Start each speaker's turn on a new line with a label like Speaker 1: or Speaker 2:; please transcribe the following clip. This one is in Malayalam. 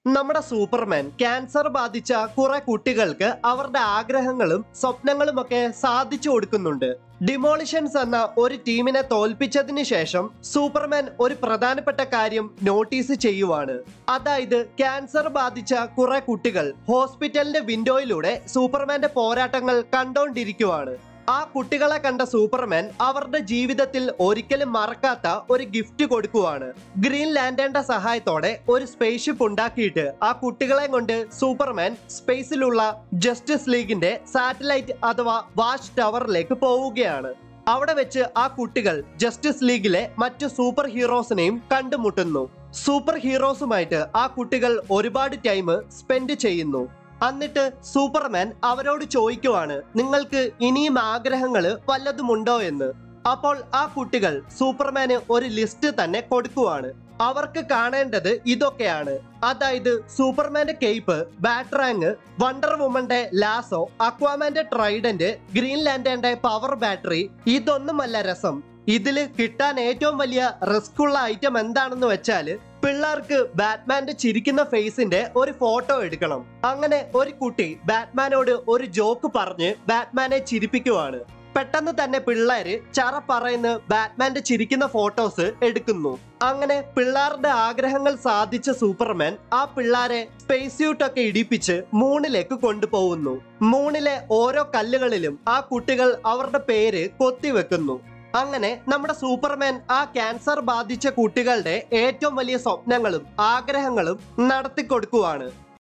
Speaker 1: നമ്മുടെ സൂപ്പർമാൻ ക്യാൻസർ ബാധിച്ച കുറെ കുട്ടികൾക്ക് അവരുടെ ആഗ്രഹങ്ങളും സ്വപ്നങ്ങളും ഒക്കെ സാധിച്ചു കൊടുക്കുന്നുണ്ട്. ഡിമോളിഷൻസ് എന്ന ഒരു ടീമിനെ തോൽപ്പിച്ചതിന് ശേഷം സൂപ്പർമാൻ ഒരു പ്രധാനപ്പെട്ട കാര്യം നോട്ടീസ് ചെയ്യുവാണ്. അതായത് ക്യാൻസർ ബാധിച്ച കുറെ കുട്ടികൾ ഹോസ്പിറ്റലിന്റെ വിൻഡോയിലൂടെ സൂപ്പർമാന്റെ പോരാട്ടങ്ങൾ കണ്ടോണ്ടിരിക്കുവാണ്. ആ കുട്ടികളെ കണ്ട സൂപ്പർമാൻ അവരുടെ ജീവിതത്തിൽ ഒരിക്കലും മറക്കാത്ത ഒരു ഗിഫ്റ്റ് കൊടുക്കുവാണ്. ഗ്രീൻ ലാന്റേണിന്റെ സഹായത്തോടെ ഒരു സ്പേസ് ഷിപ്പ് ഉണ്ടാക്കിയിട്ട് ആ കുട്ടികളെ കൊണ്ട് സൂപ്പർമാൻ സ്പേസിലുള്ള ജസ്റ്റിസ് ലീഗിന്റെ സാറ്റലൈറ്റ് അഥവാ വാച്ച് ടവറിലേക്ക് പോവുകയാണ്. അവിടെ വെച്ച് ആ കുട്ടികൾ ജസ്റ്റിസ് ലീഗിലെ മറ്റു സൂപ്പർ ഹീറോസിനെയും കണ്ടുമുട്ടുന്നു. സൂപ്പർ ഹീറോസുമായിട്ട് ആ കുട്ടികൾ ഒരുപാട് ടൈം സ്പെൻഡ് ചെയ്യുന്നു. എന്നിട്ട് സൂപ്പർമാൻ അവരോട് ചോദിക്കുവാണ്, നിങ്ങൾക്ക് ഇനിയും ആഗ്രഹങ്ങൾ വല്ലതുമുണ്ടോ എന്ന്. അപ്പോൾ ആ കുട്ടികൾ സൂപ്പർമാന് ഒരു ലിസ്റ്റ് തന്നെ കൊടുക്കുവാണ്. അവർക്ക് കാണേണ്ടത് ഇതൊക്കെയാണ്. അതായത് സൂപ്പർമാന്റെ കേപ്പ്, ബാറ്ററാങ്, വണ്ടർ വുമന്റെ ലാസോ, അക്വാമാന്റെ ട്രൈഡന്റ്, ഗ്രീൻ ലാന്റേണിന്റെ പവർ ബാറ്ററി. ഇതൊന്നുമല്ല രസം. ഇതില് കിട്ടാൻ ഏറ്റവും വലിയ റിസ്ക് ഉള്ള ഐറ്റം എന്താണെന്ന് വെച്ചാല് പിള്ളേർക്ക് ബാറ്റ്മാന്റെ ചിരിക്കുന്ന ഫേസിന്റെ ഒരു ഫോട്ടോ എടുക്കണം. അങ്ങനെ ഒരു കുട്ടി ബാറ്റ്മാനോട് ഒരു ജോക്ക് പറഞ്ഞ് ബാറ്റ്മാനെ ചിരിപ്പിക്കുവാണ്. പെട്ടെന്ന് തന്നെ പിള്ളേര് ചറ പറയുന്ന ബാറ്റ്മാന്റെ ചിരിക്കുന്ന ഫോട്ടോസ് എടുക്കുന്നു. അങ്ങനെ പിള്ളേരുടെ ആഗ്രഹങ്ങൾ സാധിച്ച സൂപ്പർമാൻ ആ പിള്ളേരെ സ്പേസ് സ്യൂട്ട് ഒക്കെ ഇടിപ്പിച്ച് മൂണിലേക്ക് കൊണ്ടുപോകുന്നു. മൂണിലെ ഓരോ കല്ലുകളിലും ആ കുട്ടികൾ അവരുടെ പേര് കൊത്തിവെക്കുന്നു. അങ്ങനെ നമ്മുടെ സൂപ്പർമാൻ ആ ക്യാൻസർ ബാധിച്ച കുട്ടികളുടെ ഏറ്റവും വലിയ സ്വപ്നങ്ങളും ആഗ്രഹങ്ങളും നടത്തിക്കൊടുക്കുവാണ്.